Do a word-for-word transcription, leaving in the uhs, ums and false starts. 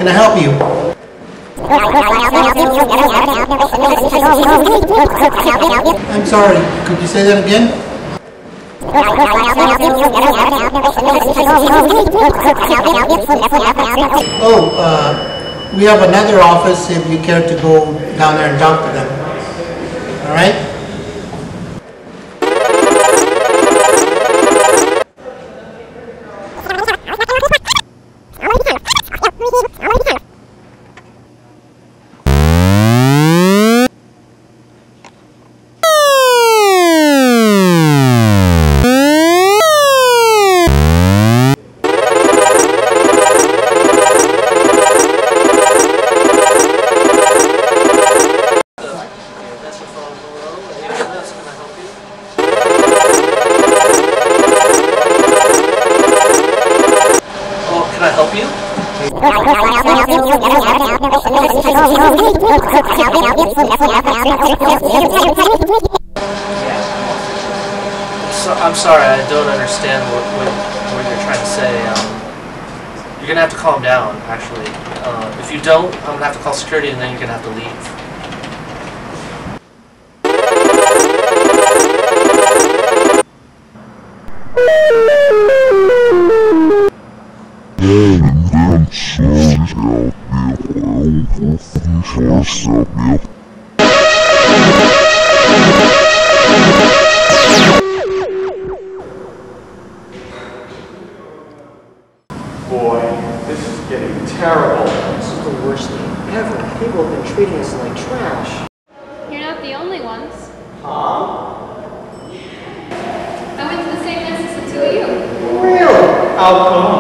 can I help you? I'm sorry, could you say that again? Oh, uh, we have another office if you care to go down there and talk to them. All right? So, I'm sorry, I don't understand what, what, what you're trying to say. Um, you're going to have to calm down, actually. Uh, if you don't, I'm going to have to call security and then you're going to have to leave. Boy, this is getting terrible. This is the worst thing ever. People have been treating us like trash. You're not the only ones. Huh? I went to the same mess as the two of you. Really? How come?